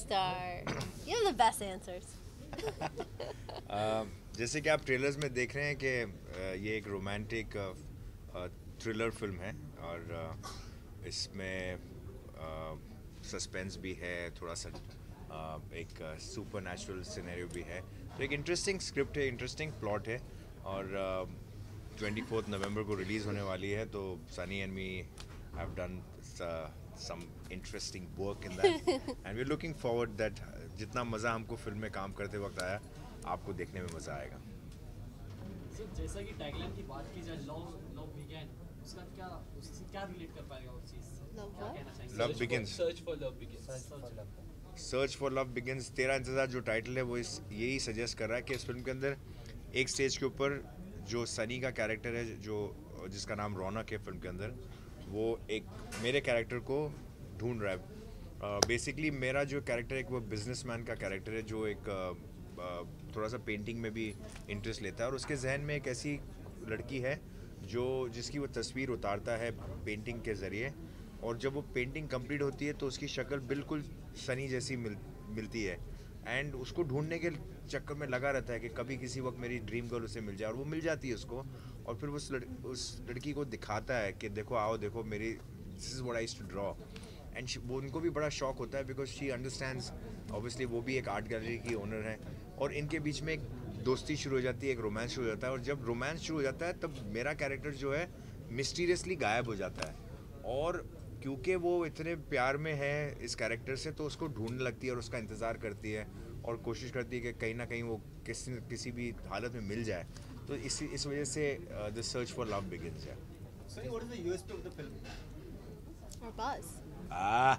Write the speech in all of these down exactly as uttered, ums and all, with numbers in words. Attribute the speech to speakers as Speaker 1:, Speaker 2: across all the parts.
Speaker 1: start? You have the best answers.
Speaker 2: uh, जैसे कि आप ट्रेलर्स में देख रहे हैं कि uh, ये एक रोमांटिक थ्रिलर फिल्म है और uh, इसमें सस्पेंस uh, भी है, थोड़ा सा uh, एक सुपर नेचुरल सिनेरियो भी है, तो एक इंटरेस्टिंग स्क्रिप्ट है, इंटरेस्टिंग प्लॉट है और ट्वेंटी फोर्थ नवंबर को रिलीज़ होने वाली है. तो Sunny and me have done some interesting work in that and we're looking forward that जितना मज़ा हमको फिल्म में काम करते वक्त आया, आपको देखने में मज़ा आएगा.
Speaker 3: so, जैसा कि टैगलाइन की बात की जाए, लव लव बिगन, उसका क्या, उससे क्या रिलेट कर पाएगा उस चीज़ से?
Speaker 1: Love
Speaker 3: क्या
Speaker 1: what?
Speaker 3: कहना चाहेंगे?
Speaker 2: Love begins.
Speaker 4: Search for love begins.
Speaker 2: Search for love begins. तेरा इंतज़ार जो टाइटल है वो इस यही सजेस्ट कर रहा है कि इस फिल्म के अंदर एक स्टेज के ऊपर जो सनी का कैरेक्टर है, जो जिसका नाम रौनक है फिल्म के अंदर, वो एक मेरे कैरेक्टर को ढूंढ रहा है. बेसिकली uh, मेरा जो कैरेक्टर है वो बिजनेसमैन का कैरेक्टर है जो एक uh, uh, थोड़ा सा पेंटिंग में भी इंटरेस्ट लेता है और उसके जहन में एक ऐसी लड़की है जो जिसकी वो तस्वीर उतारता है पेंटिंग के ज़रिए, और जब वो पेंटिंग कंप्लीट होती है तो उसकी शक्ल बिल्कुल सनी जैसी मिल मिलती है एंड उसको ढूंढने के चक्कर में लगा रहता है कि कभी किसी वक्त मेरी ड्रीम गर्ल उसे मिल जाए, और वो मिल जाती है उसको, और फिर उस लड़, उस लड़की को दिखाता है कि देखो आओ देखो मेरी this is what I used to draw. And वो उनको भी बड़ा शौक होता है बिकॉज शी अंडरस्टैंड्स, ऑब्वियसली वो भी एक आर्ट गैलरी की ओनर है, और इनके बीच में एक दोस्ती शुरू हो जाती है, एक रोमांस शुरू हो जाता है, और जब रोमांस शुरू हो जाता है तब मेरा कैरेक्टर जो है मिस्टीरियसली गायब हो जाता है, और क्योंकि वो इतने प्यार में है इस कैरेक्टर से तो उसको ढूंढने लगती है और उसका इंतज़ार करती है और कोशिश करती है कि कहीं ना कहीं वो किसी किसी भी हालत में मिल जाए. तो इस इस वजह से the search for love begins है.
Speaker 5: Sorry, what is the U S P of the film?
Speaker 1: Or buzz.
Speaker 2: Ah,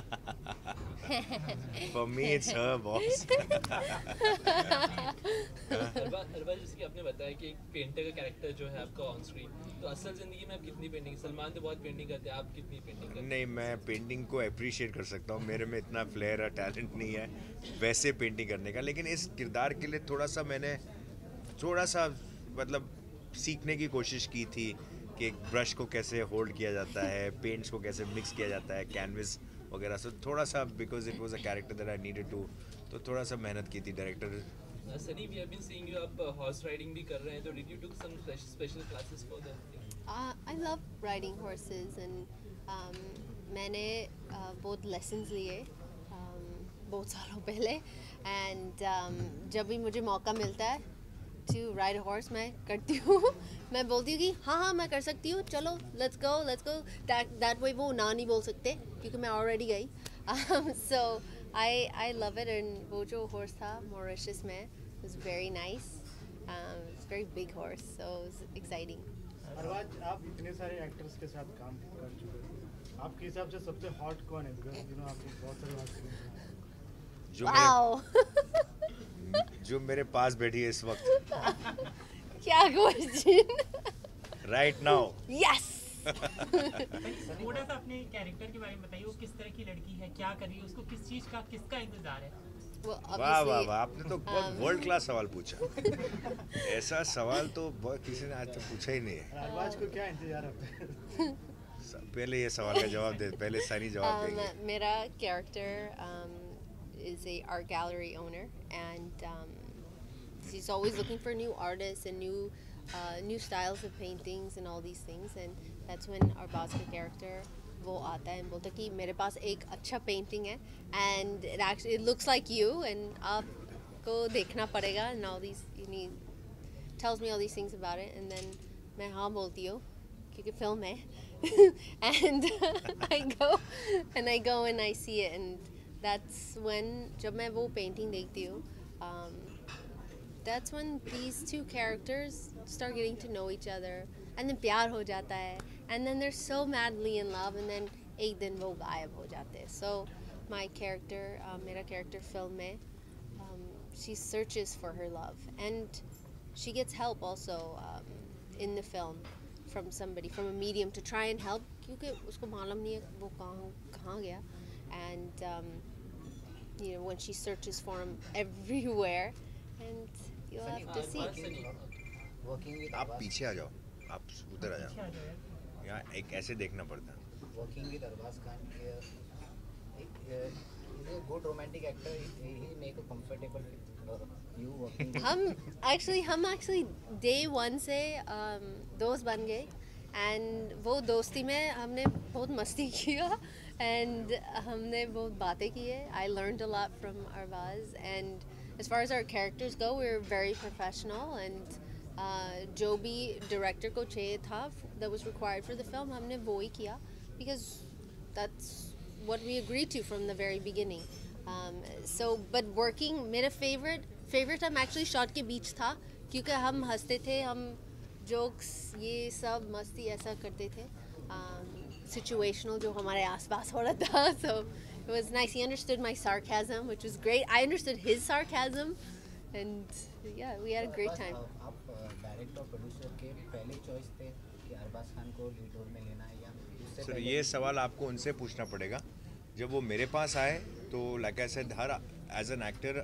Speaker 2: for me it's her, boss.
Speaker 4: Arbaaz Arbaaz जैसे कि आपने बताया कि एक पेंटर का कैरेक्टर जो है आपका ऑन स्क्रीन, तो असल ज़िंदगी में आप कितनी पेंटिंग, सलमान तो बहुत पेंटिंग करते हैं, आप कितनी पेंटिंग करते हैं?
Speaker 2: नहीं, मैं पेंटिंग को अप्रिशिएट कर सकता हूँ, मेरे में इतना फ्लेयर और टैलेंट नहीं है वैसे पेंटिंग करने का, लेकिन इस किरदार के लिए थोड़ा सा मैंने थोड़ा सा मतलब सीखने की कोशिश की थी कि ब्रश को कैसे होल्ड किया जाता है, पेंट्स को कैसे मिक्स किया जाता है, कैनवस वगैरह से थोड़ा सा, because it was a character that I needed to, तो थोड़ा सा मेहनत की थी director.
Speaker 4: Sunny, we have been seeing you, आप हॉर्स राइडिंग भी कर रहे हैं, तो did you do some special classes for that?
Speaker 1: Uh, I love riding horses and um, मैंने uh, बहुत lessons लिए um, बहुत सालों पहले, and um, जब भी मुझे मौका मिलता है to ride a horse मैं करती हूँ. मैं बोलती हूँ कि हाँ हाँ मैं कर सकती हूँ, चलो let's go let's go. that that way वो ना नहीं बोल सकते क्योंकि मैं already गई. um, so I I love it, and वो जो horse था Mauritius में was very nice. um, it's a very big horse, so it was exciting.
Speaker 5: Arbaaz, आप इतने सारे एक्टर्स के साथ काम कर चुके हैं, आपके हिसाब से सबसे हॉट कौन है? बिकॉज यू नो आपने बहुत सारे हॉट फिल्म
Speaker 2: जो
Speaker 1: wow.
Speaker 2: मेरे जो मेरे पास बैठी है इस वक्त
Speaker 1: क्या क्वेश्चन?
Speaker 2: Right now.
Speaker 1: यस.
Speaker 6: थोड़ा सा अपने कैरेक्टर के बारे में बताइए, वो किस तरह की लड़की है, क्या कर रही है, उसको किस चीज का, किसका इंतजार है?
Speaker 2: वाह वाह वाह, आपने तो बहुत वर्ल्ड क्लास सवाल पूछा. ऐसा सवाल तो बहुत किसी ने आज तक पूछा ही नहीं है.
Speaker 5: अरबाज को क्या इंतजार है?
Speaker 2: पहले ये सवाल का जवाब दे, पहले सनी जवाब देंगे.
Speaker 1: um, मेरा character um, is a art gallery owner, and um, he's always looking for new artists and new uh, new styles of paintings and all these things, and that's when our boss का character वो आता है and बोलता है कि मेरे पास एक अच्छा painting है and it actually it looks like you and आपको देखना पड़ेगा, and all these you need tells me all these things about it, and then मैं हाँ बोलती हूँ क्योंकि film है and I go and I go and I see it, and that's when जब मैं वो painting देखती हूँ um, that's when these two characters start getting to know each other, and then प्यार हो जाता है, and then they're so madly in love, and then एक दिन वो गायब हो जाते हैं. So my character, uh, मेरा character film में um, she searches for her love, and she gets help also um, in the film from somebody, from a medium to try and help क्योंकि उसको मालूम नहीं है वो कहाँ कहाँ गया, and um, you know when she searches for him everywhere, and you'll have to see.
Speaker 7: Working with
Speaker 2: आप पीछे आ जाओ, आप उधर आ जाओ, यहाँ एक ऐसे देखना पड़ता है.
Speaker 7: Working with Arbaaz Khan, a good romantic actor, he, he make a comfortable uh, you working. with-
Speaker 1: हम एक्चुअली हम एक्चुअली डे वन से um, दोस्त बन गए एंड वो दोस्ती में हमने बहुत मस्ती किया एंड हमने बहुत बातें की है. I learned a lot from Arbaaz and as far as our characters go, we're very professional and uh, जो भी director को चाहिए था that was required for the film हमने वो ही किया because that's what we agreed to from the very beginning. Um, so but working मेरा favorite favorite time actually shot के बीच था क्योंकि हम हंसते थे, हम jokes ये सब मस्ती ऐसा करते थे. um, situational जो हमारे आसपास हो रहा था. So it was nice. He understood my sarcasm, which was great. I understood his sarcasm, and yeah, we had a great
Speaker 7: बस,
Speaker 1: time.
Speaker 7: uh, आप डायरेक्टर और प्रोड्यूसर के पहले चॉइस थे कि अरबाज खान को लीड रोल में लेना है या उससे
Speaker 2: सर
Speaker 7: पहले
Speaker 2: ये सवाल आपको उनसे पूछना पड़ेगा. जब वो मेरे पास आए तो लाइक आई सेड, हर as an actor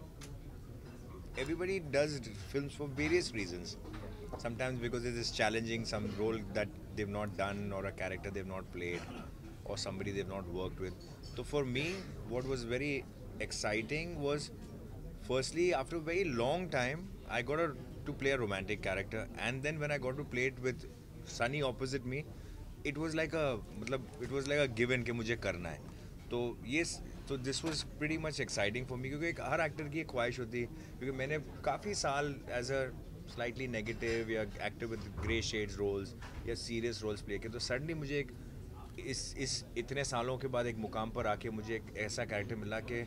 Speaker 2: everybody does films for various reasons. Sometimes because it is challenging, some role that they've not done or a character they've not played or somebody they've not worked with. So for me, what was very exciting was, firstly, after a very long time, I got a, to play a romantic character, and then when I got to play it with Sunny opposite me, it was like a मतलब it was like a given कि मुझे करना है. तो ये तो this was pretty much exciting for me, क्योंकि एक हर एक्टर की एक ख्वाहिश होती है. क्योंकि मैंने काफ़ी साल एज अ स्लाइटली नेगेटिव या actor with grey shades roles या सीरियस रोल्स प्ले किए, तो सडनली मुझे एक इस इस इतने सालों के बाद एक मुकाम पर आके मुझे एक ऐसा कैरेक्टर मिला कि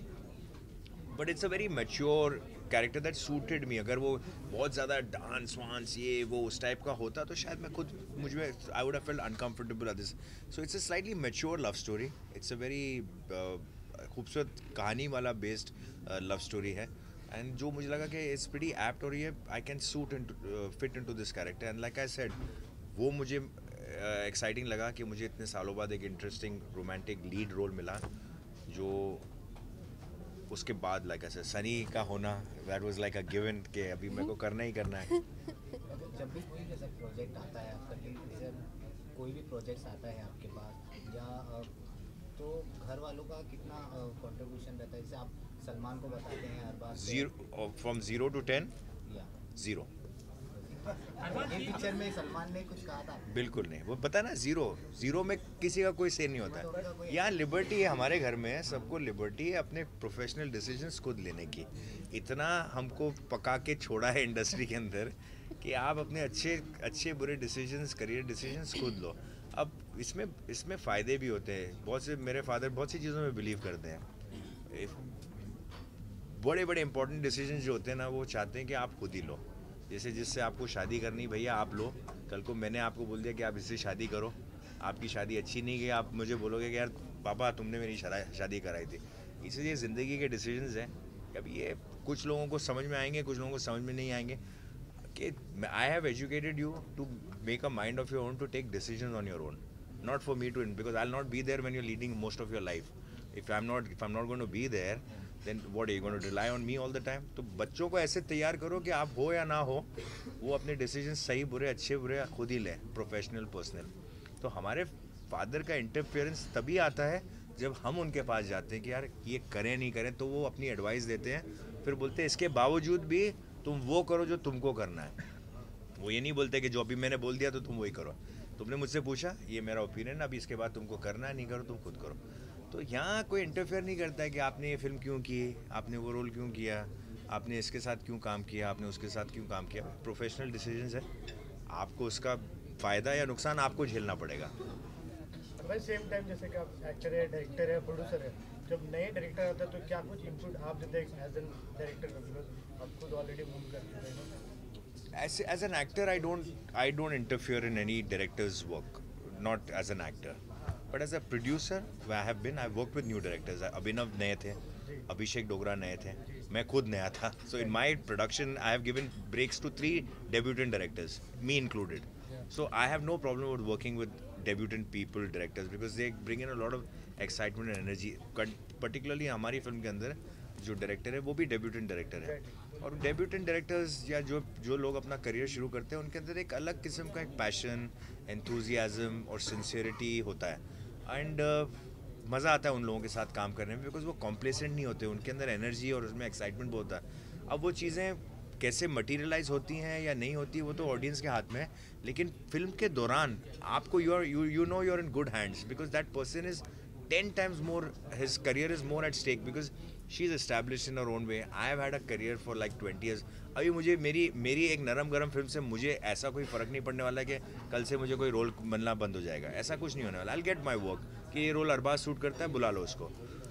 Speaker 2: but it's a very mature character that suited me. अगर वो बहुत ज़्यादा डांस वांस ये वो उस टाइप का होता तो शायद मैं खुद मुझ में I would have felt uncomfortable at this. So it's a slightly mature love story. It's a very खूबसूरत कहानी वाला बेस्ड लव स्टोरी है, एंड जो मुझे लगा कि इट्स प्रीटी एप्ट और ये I can suit in fit in to this character. And like I said, वो मुझे एक्साइटिंग uh, लगा कि मुझे इतने सालों बाद एक इंटरेस्टिंग रोमांटिक लीड रोल मिला, जो उसके बाद लाइक ऐसे सनी का होना that was like a given कि अभी मेरे को करना ही करना है.
Speaker 7: जब भी कोई जैसा प्रोजेक्ट आता है आपका, जैसे कोई भी प्रोजेक्ट आता है आपके पास या अ, तो घर वालों का कितना कंट्रीब्यूशन रहता है? जैसे आप सलमान को बताते हैं हर बार
Speaker 2: zero from zero to ten
Speaker 7: या
Speaker 2: जीरो
Speaker 7: ये पिक्चर में सलमान ने कुछ कहा था?
Speaker 2: बिल्कुल नहीं. वो पता है ना, जीरो जीरो में किसी का कोई से नहीं होता है. यहाँ लिबर्टी है हमारे घर में, सबको लिबर्टी है अपने प्रोफेशनल डिसीजंस खुद लेने की. इतना हमको पका के छोड़ा है इंडस्ट्री के अंदर कि आप अपने अच्छे अच्छे बुरे डिसीजंस करिए, डिसीजंस खुद लो. अब इसमें इसमें फ़ायदे भी होते हैं. बहुत से मेरे फादर बहुत सी चीज़ों में बिलीव करते हैं. बड़े बड़े इंपॉर्टेंट डिसीजन जो होते हैं ना, वो चाहते हैं कि आप खुद ही लो. जैसे जिससे आपको शादी करनी, भैया आप लो. कल को मैंने आपको बोल दिया कि आप इससे शादी करो, आपकी शादी अच्छी नहीं गई, आप मुझे बोलोगे कि यार पापा तुमने मेरी शादी कराई थी. इसलिए ज़िंदगी के डिसीजंस हैं. अभी ये कुछ लोगों को समझ में आएंगे, कुछ लोगों को समझ में नहीं आएंगे. कि I have educated you to make a mind of your own to take decisions on your own, not for me to, because I will not be there when you are leading most of your life. If I am not if I am not going to be there, then what are you going to rely on me all the time? तो बच्चों को ऐसे तैयार करो कि आप हो या ना हो, वो अपने डिसीजन सही बुरे अच्छे बुरे खुद ही लें, प्रोफेशनल पर्सनल. तो हमारे फादर का इंटरफेरेंस तभी आता है जब हम उनके पास जाते हैं कि यार ये करें नहीं करें, तो वो अपनी एडवाइस देते हैं. फिर बोलते हैं इसके बावजूद भी तुम वो करो जो तुमको करना है. वो ये नहीं बोलते कि जो अभी मैंने बोल दिया तो तुम वही करो. तुमने मुझसे पूछा, ये मेरा ओपिनियन, अभी इसके बाद तुमको करना है, नहीं करो तुम खुद करो. तो यहाँ कोई इंटरफेयर नहीं करता है कि आपने ये फिल्म क्यों की, आपने वो रोल क्यों किया, आपने इसके साथ क्यों काम किया, आपने उसके साथ क्यों काम किया. प्रोफेशनल डिसीजंस है, आपको उसका फ़ायदा या नुकसान आपको झेलना पड़ेगा.
Speaker 5: भाई सेम टाइम जैसे कि आप एक्टर है, डायरेक्टर है, प्रोड्यूसर है, जब नए डायरेक्टर आता है तो क्या कुछ इनपुट आप देते हैं एज एन डायरेक्टर, बिकॉज आप खुद ऑलरेडी मूव करते हैं.
Speaker 2: As as an actor, I don't I don't interfere in any director's work, not as an actor. But as a producer, I have been. I've worked with new directors. अभिनव नए थे, अभिषेक डोगरा नए थे, मैं खुद नया था. So in my production, I have given breaks to three debutant directors, me included. So I have no problem with working with debutant people, directors, because they bring in a lot of excitement and energy. Particularly हमारी film के अंदर जो director है वो भी debutant director है. और debutant directors या जो जो लोग अपना करियर शुरू करते हैं, उनके अंदर एक अलग किस्म का एक पैशन, एंथुजियाज्म और सिंसियरिटी होता है. एंड मज़ा आता है उन लोगों के साथ काम करने में, बिकॉज वो कॉम्प्लेसेंट नहीं होते, उनके अंदर एनर्जी और उसमें एक्साइटमेंट बहुत होता है। अब वो चीज़ें कैसे मटीरियलाइज होती हैं या नहीं होती वो तो ऑडियंस के हाथ में है, लेकिन फिल्म के दौरान आपको you are you you know you are in good hands, because that person is ten times more, his career is more at stake, because she is established in her own way. I have had a career for like twenty years. अभी मुझे मेरी मेरी एक नरम गरम film से मुझे ऐसा कोई फ़र्क नहीं पड़ने वाला कि कल से मुझे कोई रोल बनना बंद हो जाएगा, ऐसा कुछ नहीं होने वाला। I will get my work कि ये रोल अरबाज सूट करता है, बुला लो उसको।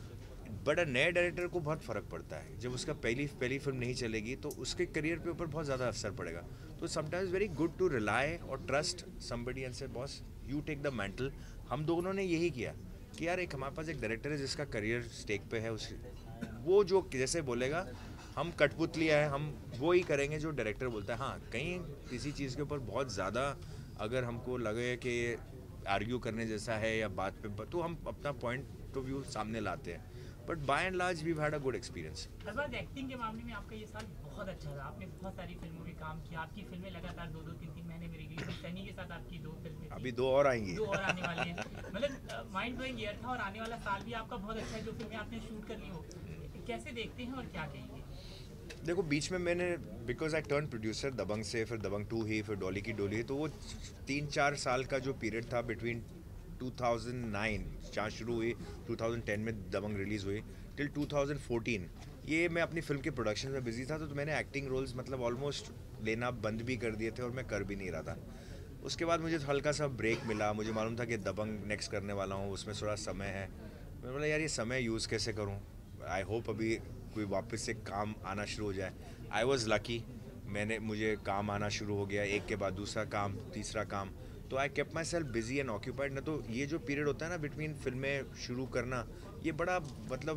Speaker 2: बट अ नए डायरेक्टर को बहुत फ़र्क पड़ता है, जब उसका पहली पहली फिल्म नहीं चलेगी तो उसके करियर पे ऊपर बहुत ज़्यादा असर पड़ेगा। तो sometimes very good to rely और trust somebody and say boss you take the mantle. हम दोनों ने यही किया कि यार एक हमारे पास एक डायरेक्टर है जिसका करियर स्टेक पे है, उस वो जो जैसे बोलेगा हम कठपुतलियाँ हैं, हम वो ही करेंगे जो डायरेक्टर बोलता है। हाँ, कहीं किसी चीज़ के ऊपर बहुत ज़्यादा अगर हमको लगे कि आर्ग्यू करने जैसा है या बात पे, तो हम अपना पॉइंट ऑफ व्यू सामने लाते हैं। But by and large we had a good experience.
Speaker 6: Arbaaz, acting के मामले में आपका ये साल बहुत अच्छा था, आपने बहुत सारी फिल्मों में काम किया, आपकी फिल्में लगातार दो दो तीन तीन महीने में रिलीज हुई। सनी के साथ आपकी दो फिल्में थी,
Speaker 2: अभी दो और आएंगी,
Speaker 6: दो और आने वाली हैं। मतलब माइंड ब्लोइंग ईयर था और आने वाला साल भी आपका बहुत अच्छा है, जो फिल्में आपने शूट कर ली हो। कैसे देखते हैं और क्या कहेंगे?
Speaker 2: देखो, बीच में मैंने because I turn producer Dabangg से, फिर दबंग टू ही, फिर डॉली की डोली, तो वो तीन चार साल का जो पीरियड था बिटवीन टू थाउजेंड नाइन जहाँ शुरू हुई, टू थाउजेंड टेन में दबंग रिलीज़ हुई, टिल टू थाउजेंड फोर्टीन ये मैं अपनी फिल्म के प्रोडक्शन में बिजी था। तो, तो मैंने एक्टिंग रोल्स मतलब ऑलमोस्ट लेना बंद भी कर दिए थे और मैं कर भी नहीं रहा था। उसके बाद मुझे हल्का सा ब्रेक मिला, मुझे मालूम था कि दबंग नेक्स्ट करने वाला हूँ, उसमें थोड़ा समय है। मैं बोला यार ये समय यूज़ कैसे करूँ, आई होप अभी कोई वापस से काम आना शुरू हो जाए। आई वॉज़ लकी, मैंने मुझे काम आना शुरू हो गया, एक के बाद दूसरा काम, तीसरा काम। तो I kept myself busy and occupied. ना तो ये जो पीरियड होता है ना बिटवीन फिल्में शुरू करना, ये बड़ा मतलब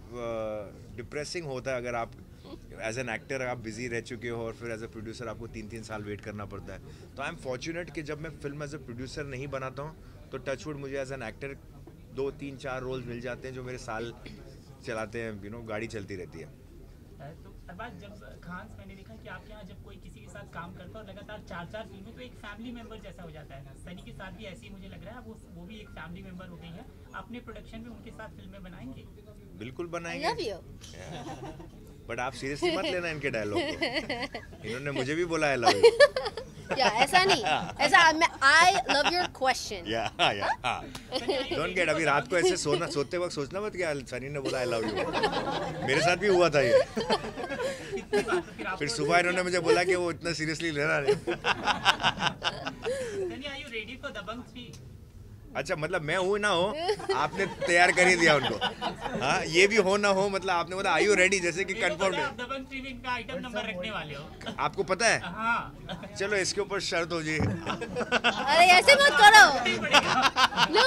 Speaker 2: डिप्रेसिंग uh, होता है अगर आप एज एन एक्टर आप बिजी रह चुके हो और फिर एज अ प्रोड्यूसर आपको तीन तीन साल वेट करना पड़ता है। तो आई एम फॉर्चुनेट कि जब मैं फिल्म एज अ प्रोड्यूसर नहीं बनाता हूँ तो टचवुड मुझे एज एन एक्टर दो तीन चार रोल्स मिल जाते हैं जो मेरे साल चलाते हैं, यू नो गाड़ी चलती रहती है।
Speaker 6: तो अरबाज, जब खान मैंने देखा कि आपके यहाँ जब कोई किसी के साथ काम करता है और लगातार चार चार फिल्में, तो एक फैमिली मेंबर जैसा हो जाता है। सनी के साथ भी ऐसे ही मुझे लग रहा है, वो वो भी एक फैमिली मेंबर हो गई है। अपने प्रोडक्शन में उनके साथ फिल्में बनाएंगे?
Speaker 2: बिल्कुल बनाएंगे।
Speaker 1: I love you.
Speaker 2: बट आप सीरियसली मत लेना इनके डायलॉग को, इन्होंने मुझे भी बोला है लव यू।
Speaker 1: Yeah, ऐसा नहीं, ऐसा I love your question.
Speaker 2: Yeah, yeah, हाँ. Don't get, अभी रात को ऐसे सोना सोते वक्त सोचना मत कि सनी ने बोला I love you। मेरे साथ भी हुआ था ये। फिर सुबह इन्होंने मुझे बोला कि वो इतना सीरियसली लेना नहीं।
Speaker 6: Sani, are you ready for Dabangg three?
Speaker 2: अच्छा, मतलब मैं हूँ ना हो, आपने तैयार कर ही दिया उनको। हाँ, ये भी हो ना हो, मतलब आपने बोला आर यू रेडी, जैसे कि कंफर्म है।
Speaker 6: दबंग थ्री में इनका आइटम नंबर रखने वाले हो,
Speaker 2: आपको पता है?
Speaker 6: हाँ।
Speaker 2: चलो इसके ऊपर शर्त हो जी।
Speaker 1: अरे ऐसे मत करो। No.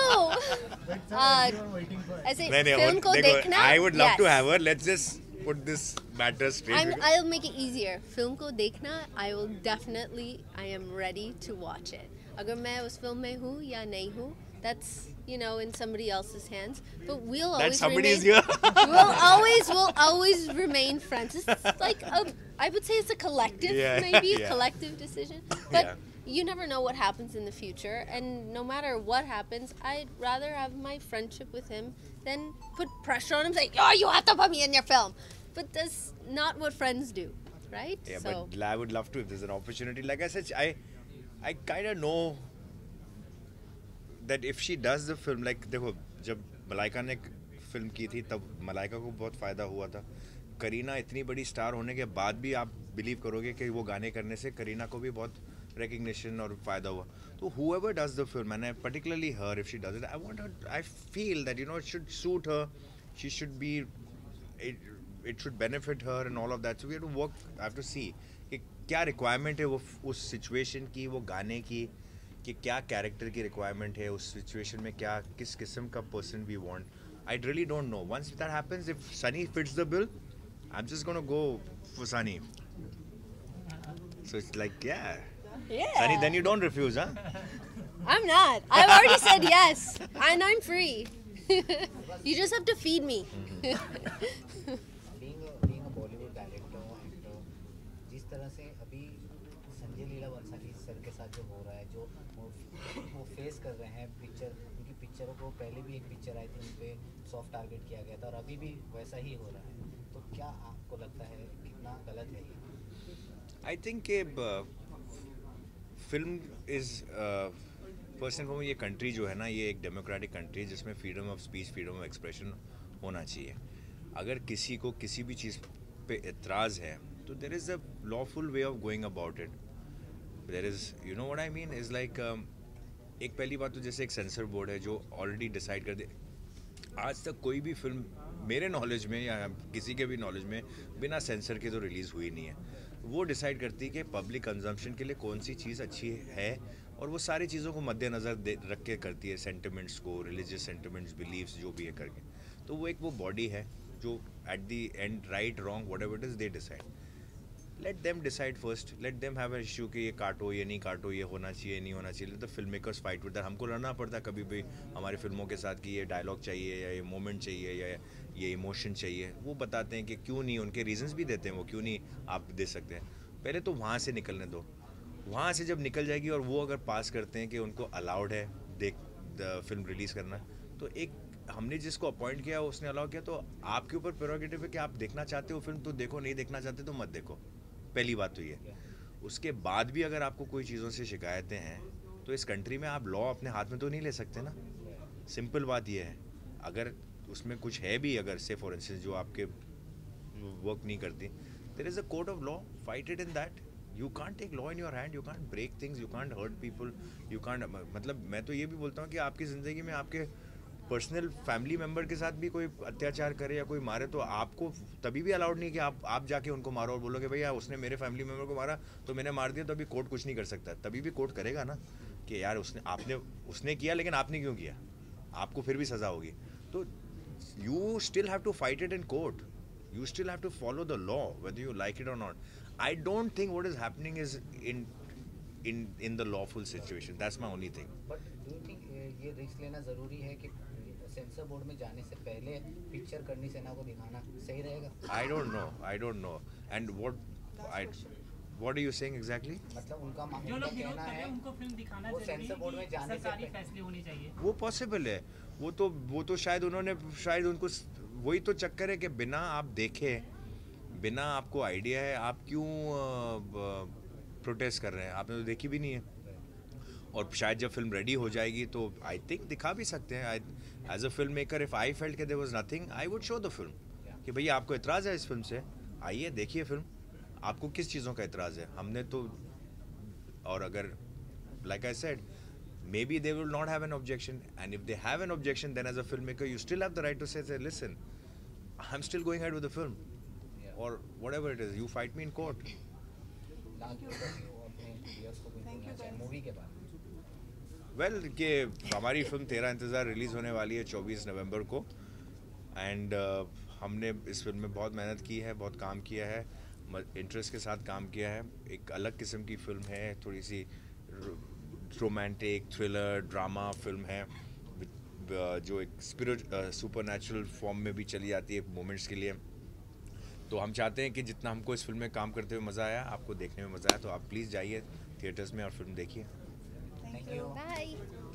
Speaker 1: ऐसे फिल्म को देखना।
Speaker 2: I would love to have her. Let's just put this matter straight.
Speaker 1: I'm, I'll make it easier. Film को देखना, I will definitely, I am ready to watch it. अगर मैं उस फिल्म में हूँ या नहीं हूँ, that's, you know, in somebody else's hands. But we'll always
Speaker 2: That somebody
Speaker 1: remain,
Speaker 2: is here.
Speaker 1: we'll always, we'll always remain friends. It's like a, I would say it's a collective,
Speaker 2: Yeah,
Speaker 1: maybe
Speaker 2: yeah.
Speaker 1: collective decision. But
Speaker 2: Yeah.
Speaker 1: you never know what happens in the future, and no matter what happens, I'd rather have my friendship with him than put pressure on him, saying, "Oh, you have to put me in your film." But that's not what friends do, right?
Speaker 2: Yeah,
Speaker 1: so.
Speaker 2: but I would love to if there's an opportunity. Like I said, I, I kind of know that if she does the film, like देखो जब मलाइका ने film की थी तब मलाइका को बहुत फ़ायदा हुआ था। करीना इतनी बड़ी स्टार होने के बाद भी आप बिलीव करोगे कि वो गाने करने से करीना को भी बहुत recognition और फ़ायदा हुआ। तो whoever does the film, and particularly her, if she does it, I want her, I feel that, you know, it should suit her, she should be, it, it should benefit her and all of that. So we have to work, I have to see कि क्या requirement है वो उस situation की, वो गाने की, कि क्या character की requirement है उस situation में, क्या किस किस्म का person we want. I really don't know. Once that happens, if Sunny fits the bill, I'm just gonna go for Sunny. So it's like, yeah.
Speaker 1: Yeah.
Speaker 2: Sunny, then you don't refuse, huh?
Speaker 1: I'm not. I've already said yes, and I'm free. You just have to feed me.
Speaker 7: being a being a Bollywood director, actor, जिस तरह से अभी Sanjay Leela Bhansali sir के साथ जो हो रहा है, जो वो, वो फेस कर रहे हैं पिक्चर, उनकी पिक्चरों को पहले भी एक पिक्चर आई थी उन पे सॉफ्ट टारगेट किया गया था और अभी भी वैसा ही हो रहा है, तो क्या आपको लगता है कितना गलत है ये?
Speaker 2: आई थिंक के फिल्म इज़ पर्सन फॉर ये कंट्री जो है ना, ये एक डेमोक्रेटिक कंट्री जिसमें freedom of speech, freedom of expression होना चाहिए. अगर किसी को किसी भी चीज़ पे एतराज़ है तो there is a lawful way of going about it. There is, you know what I mean, is like एक पहली बात तो जैसे एक सेंसर बोर्ड है जो ऑलरेडी डिसाइड कर दे. आज तक कोई भी फिल्म मेरे नॉलेज में या किसी के भी नॉलेज में बिना सेंसर के तो रिलीज़ हुई नहीं है. वो डिसाइड करती है कि पब्लिक कंजम्पशन के लिए कौन सी चीज़ अच्छी है और वो सारी चीज़ों को मद्देनज़र रख के करती है, सेंटिमेंट्स को, रिलीजियस सेंटिमेंट्स, बिलीव्स जो भी है करके. तो वो एक वो बॉडी है जो at the end right wrong whatever it is they decide. Let them decide first, let them have a issue कि ये काटो, ये नहीं काटो, ये होना चाहिए, नहीं होना चाहिए. तो film makers fight with that. हमको लड़ना पड़ता है कभी भी हमारी फिल्मों के साथ कि ये डायलॉग चाहिए या ये मोमेंट चाहिए या ये इमोशन चाहिए. वो बताते हैं कि क्यों नहीं, उनके रीजंस भी देते हैं वो क्यों नहीं आप दे सकते हैं. पहले तो वहाँ से निकलने दो. वहाँ से जब निकल जाएगी और वो अगर पास करते हैं कि उनको अलाउड है देख फिल्म रिलीज़ करना, तो एक हमने जिसको अपॉइंट किया उसने अलाउ किया, तो आपके ऊपर प्रेरोगेटिव है कि आप देखना चाहते हो फिल्म तो देखो, नहीं देखना चाहते तो मत देखो. पहली बात तो ये. उसके बाद भी अगर आपको कोई चीज़ों से शिकायतें हैं तो इस कंट्री में आप लॉ अपने हाथ में तो नहीं ले सकते ना. सिंपल बात ये है. अगर उसमें कुछ है भी, अगर से फॉर इंस्टेंस जो आपके वर्क नहीं करती, there is a court of law, fight it in that. You can't take law in your hand, you can't break things, you can't hurt people, you can't. मतलब मैं तो ये भी बोलता हूँ कि आपकी ज़िंदगी में आपके पर्सनल फैमिली मेम्बर के साथ भी कोई अत्याचार करे या कोई मारे तो आपको तभी भी अलाउड नहीं कि आप आप जाके उनको मारो और बोलोगे भैया उसने मेरे फैमिली मेम्बर को मारा तो मैंने मार दिया. तो अभी कोर्ट कुछ नहीं कर सकता. तभी भी कोर्ट करेगा ना कि यार उसने आपने उसने किया लेकिन आपने क्यों किया, आपको फिर भी सज़ा होगी. तो you still have to fight it in court. You still have to follow the law, whether you like it or not. I don't think what is happening is in in in the lawful situation. That's my only thing.
Speaker 7: But do you think ये risk लेना ज़रूरी है कि sensor board में जाने से पहले picture करनी सेना को दिखाना सही रहेगा?
Speaker 2: I don't know. I don't know. And what I what are you saying exactly?
Speaker 7: मतलब उनका मा-
Speaker 6: जो
Speaker 7: उनका
Speaker 6: लोग विरोध
Speaker 7: कहना
Speaker 6: कर रहे
Speaker 7: है
Speaker 6: हैं उनको फिल्म दिखाना
Speaker 7: वो
Speaker 6: जरूरी
Speaker 7: सेंसर बोर्ड में
Speaker 6: है
Speaker 7: जाने
Speaker 6: कि
Speaker 7: से
Speaker 6: सरकारी
Speaker 7: पहले-
Speaker 6: फैसले होने चाहिए.
Speaker 2: वो पॉसिबल है. वो तो वो तो शायद उन्होंने शायद उनको वही तो चक्कर है कि बिना आप देखे, बिना आपको आइडिया है, आप क्यों प्रोटेस्ट कर रहे हैं. आपने तो देखी भी नहीं है. और शायद जब फिल्म रेडी हो जाएगी तो आई थिंक दिखा भी सकते हैं. As a film maker if I felt के there was nothing, I would show the film कि भैया आपको एतराज़ है इस फिल्म से, आइए देखिए फिल्म, आपको किस चीज़ों का एतराज़ है. हमने तो, और अगर like I said, maybe they will not have an objection, and if they have an objection then as a filmmaker you still have the right to say, say listen, I'm still going ahead with the film, or whatever it is, you fight me in court.
Speaker 7: Movie के बाद
Speaker 2: well well, कि हमारी film तेरा इंतज़ार release होने वाली है चौबीस नवंबर को. एंड uh, हमने इस फिल्म में बहुत मेहनत की है, बहुत काम किया है, इंटरेस्ट के साथ काम किया है. एक अलग किस्म की फिल्म है, थोड़ी सी रोमांटिक थ्रिलर ड्रामा फिल्म है जो एक स्पिरिट सुपर नेचुरल फॉर्म में भी चली जाती है मोमेंट्स के लिए. तो हम चाहते हैं कि जितना हमको इस फिल्म में काम करते हुए मज़ा आया, आपको देखने में मज़ा आया, तो आप प्लीज़ जाइए थिएटर्स में और फिल्म देखिए.
Speaker 7: Thank you.
Speaker 1: Bye.